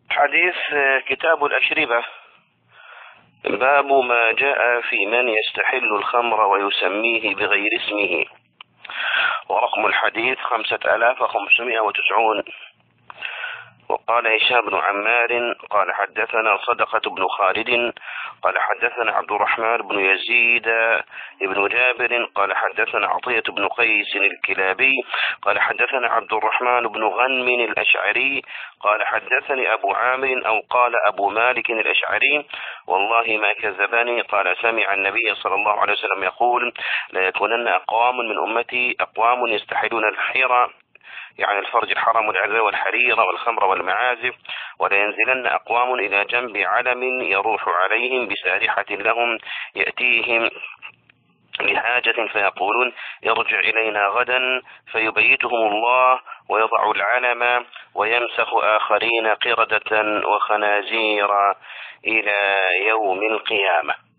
حديث كتاب الأشربة، باب ما جاء في من يستحل الخمر ويسميه بغير اسمه. ورقم الحديث 5590. وقال هشام بن عمار قال حدثنا صدقة بن خالد قال حدثنا عبد الرحمن بن يزيد بن جابر قال حدثنا عطية بن قيس الكلابي قال حدثنا عبد الرحمن بن غنم الأشعري قال حدثني أبو عامر أو قال أبو مالك الأشعري والله ما كذبني قال سمع النبي صلى الله عليه وسلم يقول لا يكونن أقوام من أمتي أقوام يستحلون الحيرة يعني الفرج الحرام والعذاب والحرير والخمر والمعازف ولا ينزلن أقوام إلى جنب علم يروح عليهم بسارحة لهم يأتيهم لحاجة فيقولون ارجع إلينا غدا فيبيتهم الله ويضع العلم ويمسخ آخرين قردة وخنازير إلى يوم القيامة.